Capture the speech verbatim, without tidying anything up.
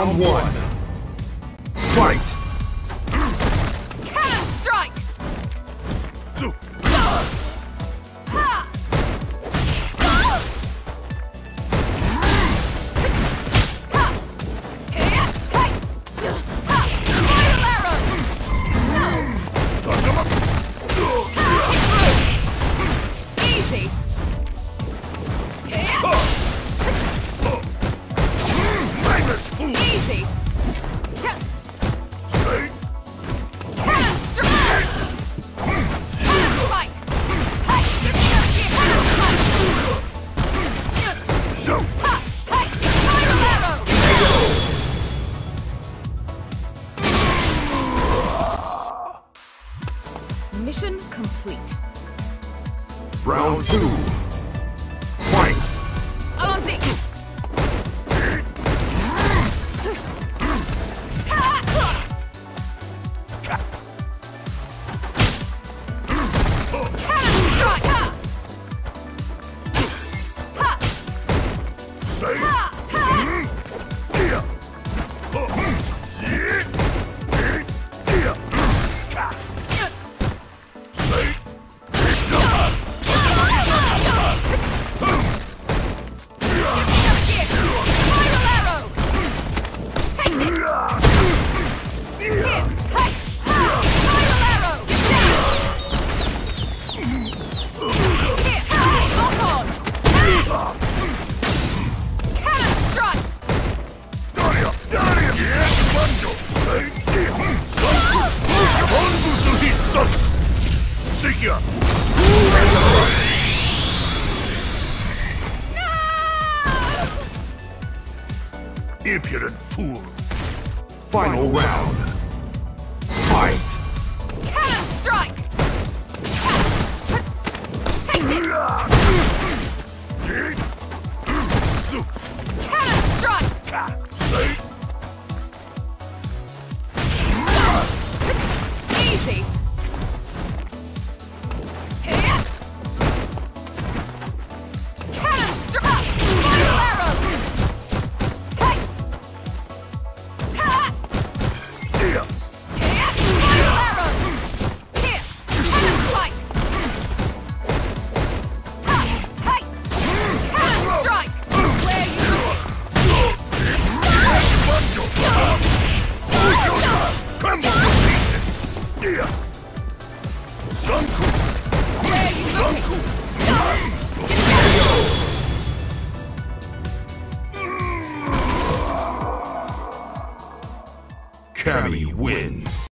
Round one. Fight! Cannon strike! Ha! Easy! Easy! Say! Cannon strike! Strike! So! Final arrow! Mission complete. Round two. Fight! Avanti! Cannon strike! Say! Ha! Ha! Yeah! Yeah! Say! Final arrow! Take this! Here! Hey! Ha! Final arrow! Here! Lock on! Cannon strike! Daria! Daria! Yeah! Quando! Say! Yeah! Hanbutsu hissatsu! Sikia! Impudent fool! Final round. Fight! Cannon strike! Take this! Cannon strike! Say! Easy! Here! Cannon strike! Final arrow! Hey! Ha! Yeah! Here! Final arrow! Here! Cannon strike! Ha! Hey! Cannon strike! Where you looking? Yeah! Shanku! Where you looking? Cammy wins.